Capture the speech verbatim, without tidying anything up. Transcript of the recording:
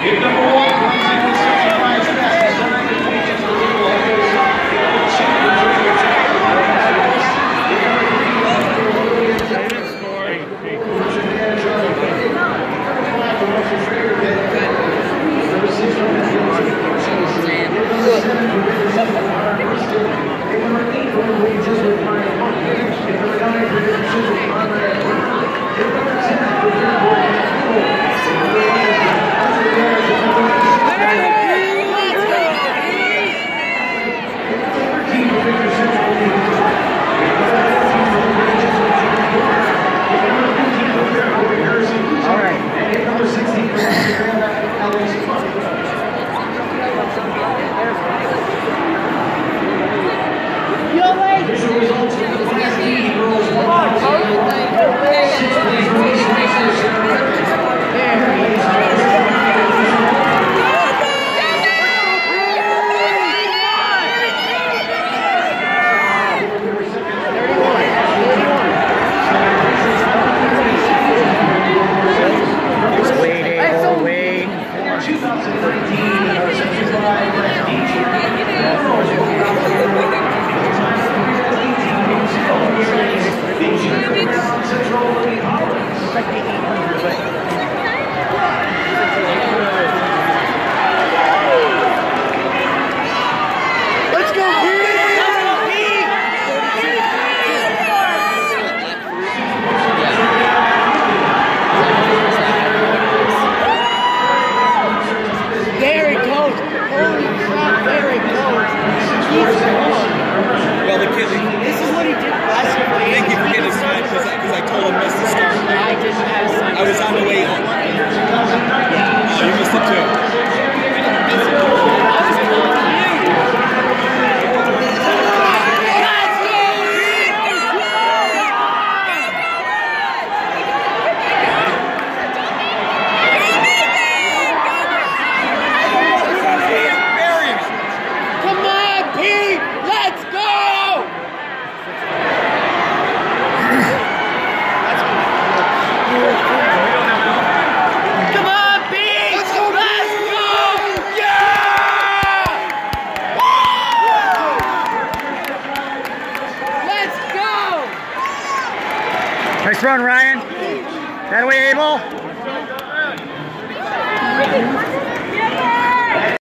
If number one comes in with sixty-five steps, then I can take it to the table. I was on the way on. Oh, you missed it too. Come on, Pete! Let's go! Come on, Pete! Let's go! Let's go! Yeah! Let's go! Nice run, Ryan. That way, Abel.